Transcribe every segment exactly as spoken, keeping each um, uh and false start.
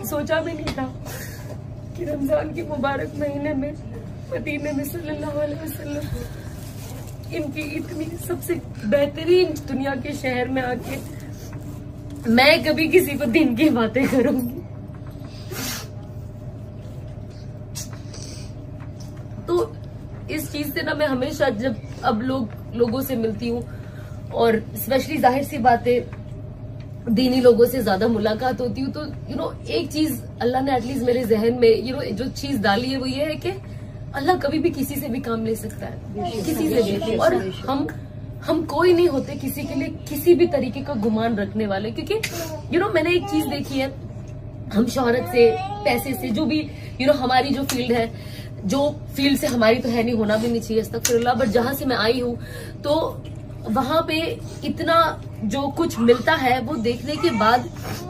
सोचा भी नहीं था कि रमजान के मुबारक महीने में मदीने में सल्लल्लाहु अलैहि वसल्लम इनकी इतनी सबसे बेहतरीन दुनिया के शहर में आके मैं कभी किसी को दिन की बातें करूंगी। तो इस चीज से ना मैं हमेशा जब अब लोग लोगों से मिलती हूँ और स्पेशली जाहिर सी बातें दीनी लोगों से ज्यादा मुलाकात होती हूँ, तो यू नो एक चीज अल्लाह ने एटलीस्ट मेरे जहन में यू नो जो चीज डाली है वो ये है कि अल्लाह कभी भी किसी से भी काम ले सकता है, किसी से भी। और हम हम कोई नहीं होते किसी के लिए किसी भी तरीके का गुमान रखने वाले, क्योंकि यू नो मैंने एक चीज देखी है, हम शोहरत से, पैसे से, जो भी यू नो हमारी जो फील्ड है, जो फील्ड से हमारी तो है नहीं, होना भी नहीं चाहिए अस्तगफिरुल्लाह, बट जहां से मैं आई हूँ तो वहां पे इतना जो कुछ मिलता है वो देखने के बाद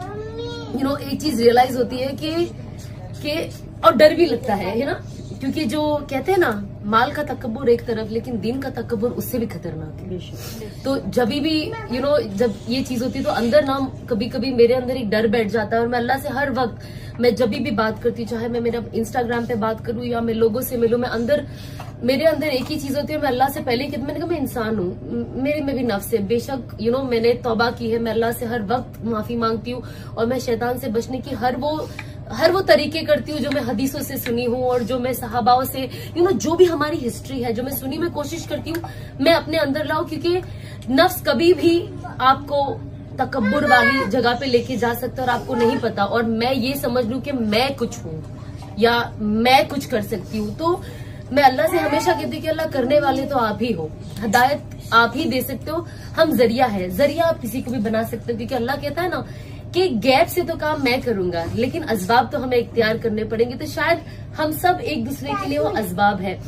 यू नो एक चीज रियलाइज होती है कि कि और डर भी लगता है, है ना, क्योंकि जो कहते हैं ना माल का तकब्बुर एक तरफ, लेकिन दीन का तकब्बुर उससे भी खतरनाक है। तो जब भी यू नो जब ये चीज होती है तो अंदर ना कभी कभी मेरे अंदर एक डर बैठ जाता है, और मैं अल्लाह से हर वक्त मैं जब भी बात करती हूँ, चाहे मैं मेरा इंस्टाग्राम पे बात करूँ या मैं लोगों से मिलूं, मैं अंदर मेरे अंदर एक ही चीज होती है, मैं अल्लाह से पहले कहती, मैंने कहा मैं इंसान हूँ, मेरे में भी नफ्स है, बेशक यू नो मैंने तौबा की है, मैं अल्लाह से हर वक्त माफी मांगती हूँ और मैं शैतान से बचने की हर वो हर वो तरीके करती हूँ जो मैं हदीसों से सुनी हूँ और जो मैं सहाबाओं से यू नो जो भी हमारी हिस्ट्री है जो मैं सुनी, मैं कोशिश करती हूँ मैं अपने अंदर लाऊं, क्योंकि नफ्स कभी भी आपको तकब्बुर वाली जगह पे लेके जा सकता है और आपको नहीं पता, और मैं ये समझ लूं कि मैं कुछ हूँ या मैं कुछ कर सकती हूँ। तो मैं अल्लाह से हमेशा कहती हूँ कि अल्लाह करने वाले तो आप ही हो, हिदायत आप ही दे सकते हो, हम जरिया है, जरिया आप किसी को भी बना सकते हो, क्योंकि अल्लाह कहता है ना कि गैप से तो काम मैं करूंगा लेकिन असबाब तो हमें इख्तियार करने पड़ेंगे। तो शायद हम सब एक दूसरे के लिए वो असबाब है।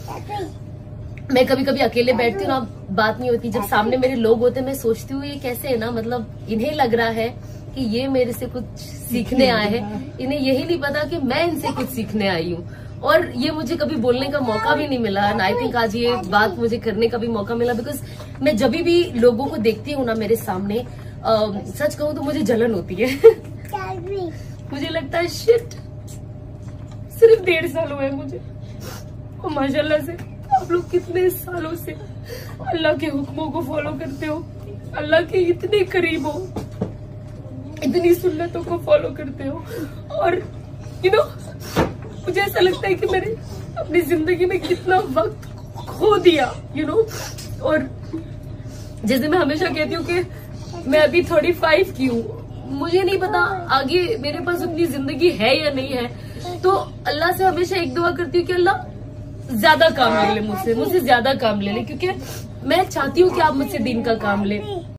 मैं कभी कभी अकेले बैठती हूँ ना, बात नहीं होती, जब सामने मेरे लोग होते हैं मैं सोचती हूँ ये कैसे है ना, मतलब इन्हें लग रहा है कि ये मेरे से कुछ सीखने आए हैं, इन्हें यही नहीं पता कि मैं इनसे कुछ सीखने आई हूँ, और ये मुझे कभी बोलने का मौका भी नहीं मिला। एंड आई थिंक आज ये बात मुझे करने का भी मौका मिला, बिकॉज मैं जब भी लोगों को देखती हूँ ना मेरे सामने, Uh, सच कहूँ तो मुझे जलन होती है मुझे लगता है शिट, सिर्फ डेढ़ साल हुए मुझे, और माशाल्लाह से आप लोग कितने सालों से अल्लाह के हुक्मों को फॉलो करते हो, अल्लाह के इतने करीब हो, इतनी सुन्नतों को फॉलो करते हो, और यू नो मुझे ऐसा लगता है कि मैंने अपनी जिंदगी में कितना वक्त खो दिया, यू नो। और जैसे मैं हमेशा कहती हूँ कि मैं अभी पैंतीस की हूँ, मुझे नहीं पता आगे मेरे पास उतनी जिंदगी है या नहीं है, तो अल्लाह से हमेशा एक दुआ करती हूँ कि अल्लाह ज्यादा काम ले ले मुझसे, मुझसे ज्यादा काम ले ले, क्योंकि मैं चाहती हूँ कि आप मुझसे दीन का काम ले।